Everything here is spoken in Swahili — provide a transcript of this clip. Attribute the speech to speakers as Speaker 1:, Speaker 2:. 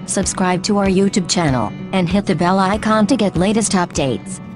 Speaker 1: Subscribe to our YouTube channel, and hit the bell icon to get latest updates.